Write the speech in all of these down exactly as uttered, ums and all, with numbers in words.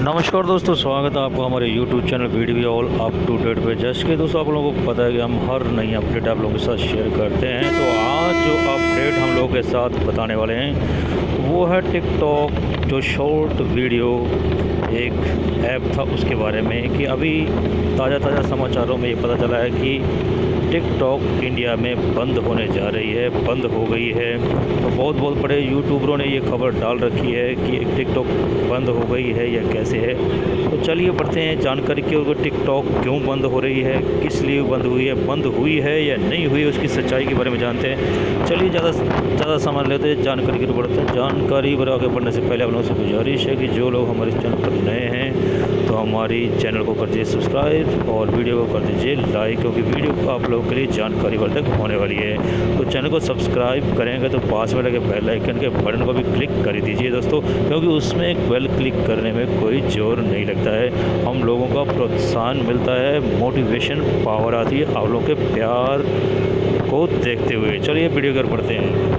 नमस्कार दोस्तों, स्वागत है आपको हमारे YouTube channel video all up to date पे। जैसे कि दोस्तों आप लोगों को पता है कि हम हर नई अपडेट आप लोगों के साथ शेयर करते हैं। तो आज जो अपडेट हम लोगों के साथ बताने वाले हैं वो है टिकटॉक जो शॉर्ट वीडियो एक ऐप था उसके बारे में। कि अभी ताज़ा ताज़ा समाचारों में ये पता चला है कि टिकटॉक इंडिया में बंद होने जा रही है, बंद हो गई है। तो बहुत बहुत बड़े यूट्यूबरों ने ये खबर डाल रखी है कि टिकटॉक बंद हो गई है या कैसे है। तो चलिए बढ़ते हैं जानकारी की ओर। टिकटॉक क्यों बंद हो रही है, किस लिए बंद हुई है, बंद हुई है या नहीं हुई, उसकी सच्चाई के बारे में जानते हैं। चलिए ज़्यादा ज़्यादा सामान लेते हैं, जानकारी की ओर बढ़ते हैं। जानकारी पर आगे बढ़ने से पहले आप लोगों से गुजारिश है कि जो लोग हमारे चैनल पर नए हैं तो हमारी चैनल को कर दीजिए सब्सक्राइब और वीडियो को कर दीजिए लाइक, क्योंकि वीडियो को आप लोगों के लिए जानकारी वर्धक होने वाली है। तो चैनल को सब्सक्राइब करेंगे तो पास में लगे बेल आइकन के बटन को भी क्लिक कर दीजिए दोस्तों, क्योंकि उसमें एक बेल क्लिक करने में कोई जोर नहीं लगता है। हम लोगों का प्रोत्साहन मिलता है, मोटिवेशन पावर आती है आप लोगों के प्यार को देखते हुए। चलिए वीडियो कर पढ़ते हैं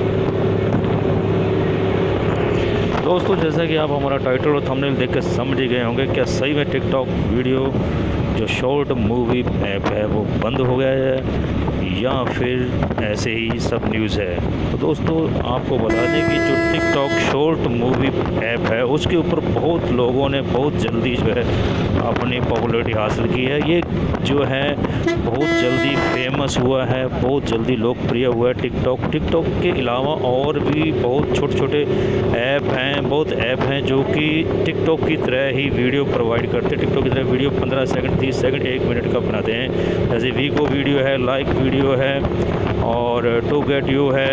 दोस्तों। जैसा कि आप हमारा टाइटल और थंबनेल देख कर समझ ही गए होंगे, क्या सही में टिकटॉक वीडियो जो शॉर्ट मूवी ऐप है वो बंद हो गया है या फिर ऐसे ही सब न्यूज़ है। तो दोस्तों आपको बता दें कि जो टिकटॉक शॉर्ट मूवी ऐप है उसके ऊपर बहुत लोगों ने बहुत जल्दी जो है अपनी पॉपुलैरिटी हासिल की है। ये जो है बहुत जल्दी फेमस हुआ है, बहुत जल्दी लोकप्रिय हुआ है टिकटॉक। टिकटॉक के अलावा और भी बहुत छोटे छोटे ऐप हैं, बहुत ऐप हैं जो कि टिकटॉक की तरह ही वीडियो प्रोवाइड करते हैं। टिकटॉक की तरह वीडियो पंद्रह सेकंड, तीस सेकंड, एक मिनट का बनाते हैं। जैसे वीगो वीडियो है, लाइक वीडियो है और टू गेट यू है,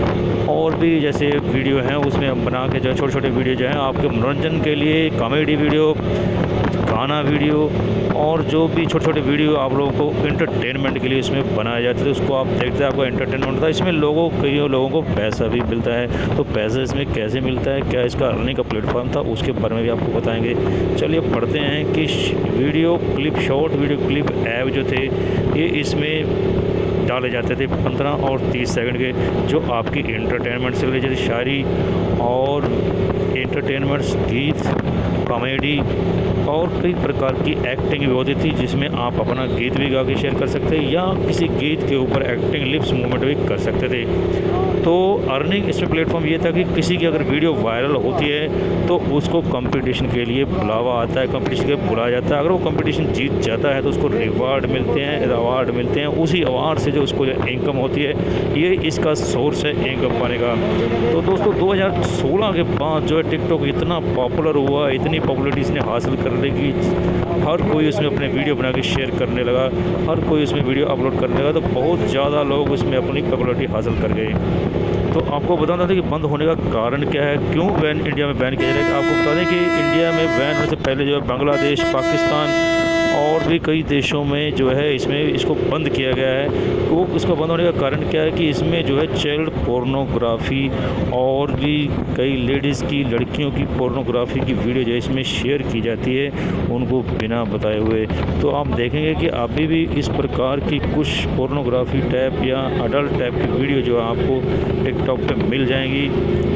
और भी जैसे वीडियो हैं उसमें हम बना के जो छोटे छोटे वीडियो जो हैं आपके मनोरंजन के लिए, कॉमेडी वीडियो, गाना वीडियो और जो भी छोटे छोटे वीडियो आप लोगों को एंटरटेनमेंट के लिए इसमें बनाए जाते थे, उसको आप देखते हैं, आपको एंटरटेनमेंट होता है। इसमें लोगों कई लोगों को पैसा भी मिलता है। तो पैसा इसमें कैसे मिलता है, क्या इसका अर्निंग का प्लेटफॉर्म था, उसके बारे में भी आपको बताएंगे। चलिए पढ़ते हैं कि video clip, short video clip app जो थे ये इसमें डाले जाते थे पंद्रह और तीस सेकंड के, जो आपकी एंटरटेनमेंट से रिलेटेड शायरी और एंटरटेनमेंट्स, गीत, कॉमेडी और कई प्रकार की एक्टिंग भी होती थी, जिसमें आप अपना गीत भी गा के शेयर कर सकते हैं या किसी गीत के ऊपर एक्टिंग, लिप्स मूवमेंट भी कर सकते थे। तो अर्निंग इसमें प्लेटफॉर्म ये था कि किसी की अगर वीडियो वायरल होती है तो उसको कंपटीशन के लिए बुलावा आता है, कंपटीशन के बुलाया जाता है। अगर वो कंपटीशन जीत जाता है तो उसको रिवार्ड मिलते हैं, अवार्ड मिलते हैं। उसी अवार्ड से जो उसको इनकम होती है, ये इसका सोर्स है इनकम पाने का। तो दोस्तों दो हज़ार सोलह के बाद जो है टिकटॉक इतना पॉपुलर हुआ, इतनी पॉपुलरिटी इसने हासिल करने की, हर कोई उसमें अपने वीडियो बना के शेयर करने लगा, हर कोई उसमें वीडियो अपलोड करने लगा। तो बहुत ज़्यादा लोग उसमें अपनी पॉपुलरिटी हासिल कर गए। तो आपको बताना था कि बंद होने का कारण क्या है, क्यों बैन इंडिया में बैन किया जा रहा है। आपको बता दें कि इंडिया में बैन होने से पहले जो है बांग्लादेश, पाकिस्तान और भी कई देशों में जो है इसमें इसको बंद किया गया है। तो इसका बंद होने का कारण क्या है कि इसमें जो है चाइल्ड पोर्नोग्राफी और भी कई लेडीज़ की, लड़कियों की पोर्नोग्राफी की वीडियो जो है इसमें शेयर की जाती है उनको बिना बताए हुए। तो आप देखेंगे कि अभी भी इस प्रकार की कुछ पोर्नोग्राफी टाइप या अडल्ट टाइप की वीडियो जो है आपको टिकटॉक पे मिल जाएंगी।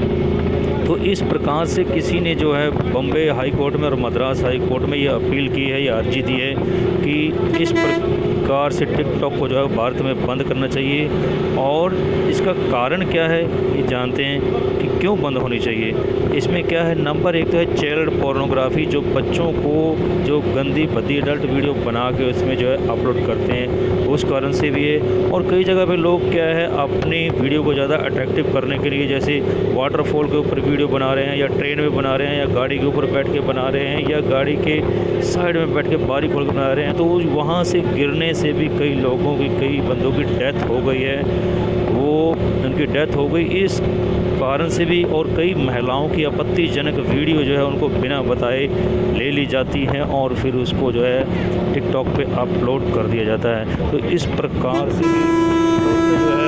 तो इस प्रकार से किसी ने जो है बम्बे हाई कोर्ट में और मद्रास हाई कोर्ट में ये अपील की है या अर्जी दी है कि इस प्रकार से टिकटॉक को जो है भारत में बंद करना चाहिए। और इसका कारण क्या है ये जानते हैं कि क्यों बंद होनी चाहिए। इसमें क्या है, नंबर एक तो है चाइल्ड पोर्नोग्राफी, जो बच्चों को जो गंदी भद्दी एडल्ट वीडियो बना के उसमें जो है अपलोड करते हैं, उस कारण से भी है। और कई जगह पे लोग क्या है अपनी वीडियो को ज़्यादा अट्रैक्टिव करने के लिए, जैसे वाटरफॉल के ऊपर वीडियो बना रहे हैं या ट्रेन में बना रहे हैं या गाड़ी के ऊपर बैठ के बना रहे हैं या गाड़ी के साइड में बैठ के बारी खोल के बना रहे हैं, तो वहाँ से गिरने से भी कई लोगों की, कई बंदों की डेथ हो गई है, वो उनकी डेथ हो गई इस कारण से भी। और कई महिलाओं की आपत्तिजनक वीडियो जो है उनको बिना बताए ले ली जाती हैं और फिर उसको जो है टिकटॉक पे अपलोड कर दिया जाता है। तो इस प्रकार से भी जो है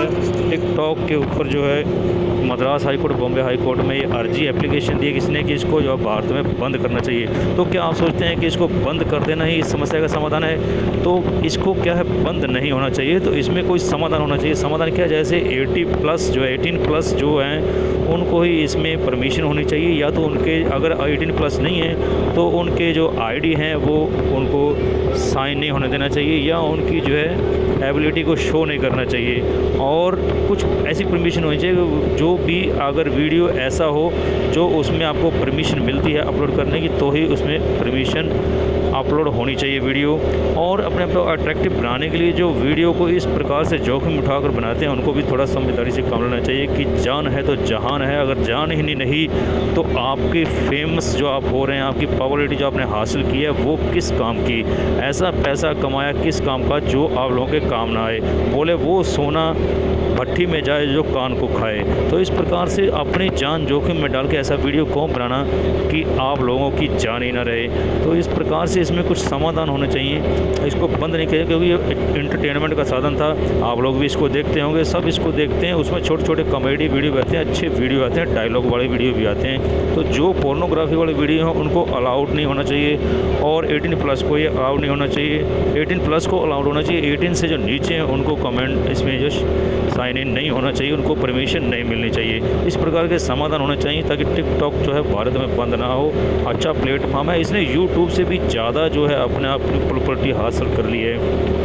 टिकटॉक के ऊपर जो है Madras high court, Bombay high court में ये अर्जी एप्लीकेशन दी है किसने कि इसको जो है भारत में बंद करना चाहिए। तो क्या आप सोचते हैं कि इसको बंद कर देना ही इस समस्या का समाधान है? तो इसको क्या है, बंद नहीं होना चाहिए। तो इसमें कोई समाधान होना चाहिए। समाधान क्या है, जैसे एटी प्लस जो है एटीन प्लस जो हैं उनको ही इसमें परमिशन होनी चाहिए, या तो उनके अगर एटीन प्लस नहीं है तो उनके जो आईडी हैं वो उनको साइन नहीं होने देना चाहिए, या उनकी जो है एबिलिटी को शो नहीं करना चाहिए। और कुछ ऐसी परमिशन होनी चाहिए जो भी अगर वीडियो ऐसा हो जो उसमें आपको परमिशन मिलती है अपलोड करने की, तो ही उसमें परमिशन अपलोड होनी चाहिए वीडियो। और अपने आप को अट्रैक्टिव बनाने के लिए जो वीडियो को इस प्रकार से जोखिम उठाकर बनाते हैं उनको भी थोड़ा समझदारी से काम लेना चाहिए कि जान है तो जहान है। अगर जान ही नहीं तो आपकी फेमस जो आप हो रहे हैं, आपकी पॉपुलैरिटी जो आपने हासिल की है वो किस काम की, ऐसा पैसा कमाया किस काम का जो आप लोगों के काम ना आए। बोले वो सोना भट्टी में जाए जो कान को खाए। तो इस प्रकार से अपनी जान जोखिम में डाल के ऐसा वीडियो कौन बनाना कि आप लोगों की जान ही ना रहे। तो इस प्रकार से इसमें कुछ समाधान होने चाहिए। इसको बंद नहीं किया क्योंकि ये इंटरटेनमेंट का साधन था, आप लोग भी इसको देखते होंगे, सब इसको देखते हैं। उसमें छोटे छोटे कॉमेडी वीडियो भी आते हैं, अच्छे वीडियो आते हैं, डायलॉग वाले वीडियो भी आते हैं। तो जो पोर्नोग्राफी वाले वीडियो हैं उनको अलाउड नहीं होना चाहिए, और एटीन प्लस को ये अलाउड नहीं होना चाहिए। एटीन प्लस को अलाउड होना चाहिए, एटीन से जो नीचे हैं उनको कमेंट इसमें जो साइन इन नहीं होना चाहिए, उनको परमिशन नहीं मिलनी चाहिए। इस प्रकार के समाधान होने चाहिए ताकि टिकटॉक जो है भारत में बंद ना हो। अच्छा प्लेटफॉर्म है, इसने यूट्यूब से भी ज़्यादा जो है अपने आप की पॉपुलैरिटी हासिल कर ली है।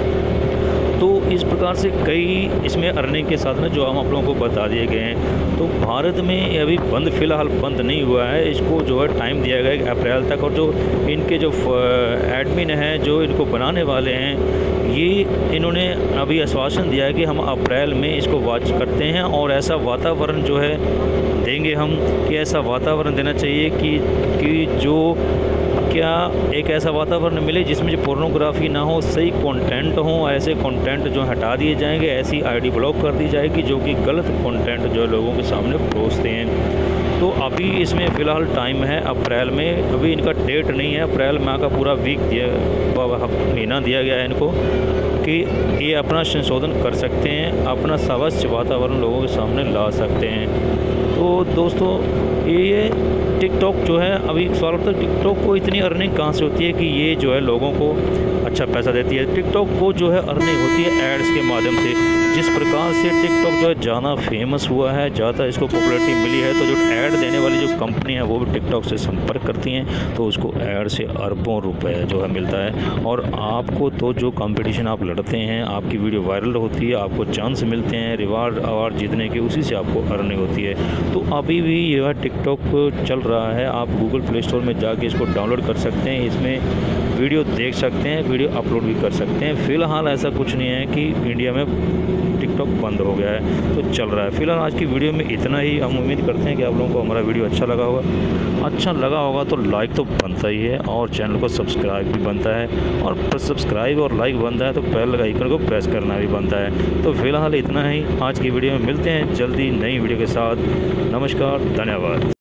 तो इस प्रकार से कई इसमें अर्निंग के साधन जो हम आप लोगों को बता दिए गए हैं। तो भारत में अभी बंद फ़िलहाल बंद नहीं हुआ है, इसको जो है टाइम दिया गया है अप्रैल तक। और जो इनके जो एडमिन हैं जो इनको बनाने वाले हैं, ये इन्होंने अभी आश्वासन दिया है कि हम अप्रैल में इसको वॉच करते हैं और ऐसा वातावरण जो है देंगे हम, कि ऐसा वातावरण देना चाहिए कि कि जो क्या एक ऐसा वातावरण मिले जिसमें जो पोर्नोग्राफी ना हो, सही कंटेंट हो, ऐसे कंटेंट जो हटा दिए जाएंगे, ऐसी आईडी ब्लॉक कर दी जाएगी जो कि गलत कंटेंट जो लोगों के सामने परोसते हैं। तो अभी इसमें फ़िलहाल टाइम है अप्रैल में, अभी इनका डेट नहीं है। अप्रैल माह का पूरा वीक दिया महीना दिया गया है इनको कि ये अपना संशोधन कर सकते हैं, अपना स्वच्छ वातावरण लोगों के सामने ला सकते हैं। तो दोस्तों ये टिकटॉक जो है अभी सवाल उठता है, टिकटॉक को इतनी अर्निंग कहाँ से होती है कि ये जो है लोगों को अच्छा पैसा देती है। टिकटॉक को जो है अर्निंग होती है एड्स के माध्यम से। जिस प्रकार से टिकटॉक जो है ज़्यादा फेमस हुआ है, ज़्यादा इसको पॉपुलैरिटी मिली है, तो जो ऐड देने वाली जो कंपनी है वो भी टिकटॉक से संपर्क करती हैं, तो उसको ऐड से अरबों रुपए जो है मिलता है। और आपको तो जो कंपटीशन आप लड़ते हैं, आपकी वीडियो वायरल होती है, आपको चांस मिलते हैं रिवार्ड अवार्ड जीतने के, उसी से आपको अर्निंग होती है। तो अभी भी यह टिकटॉक चल रहा है, आप गूगल प्ले स्टोर में जाके इसको डाउनलोड कर सकते हैं, इसमें वीडियो देख सकते हैं, वीडियो अपलोड भी कर सकते हैं। फ़िलहाल ऐसा कुछ नहीं है कि इंडिया में टिकटॉक बंद हो गया है, तो चल रहा है। फिलहाल आज की वीडियो में इतना ही। हम उम्मीद करते हैं कि आप लोगों को हमारा वीडियो अच्छा लगा होगा। अच्छा लगा होगा तो लाइक तो बनता ही है, और चैनल को सब्सक्राइब भी बनता है, और सब्सक्राइब और लाइक बनता है तो बेल आइकन को प्रेस करना भी बनता है। तो फिलहाल इतना ही आज की वीडियो में, मिलते हैं जल्दी नई वीडियो के साथ। नमस्कार, धन्यवाद।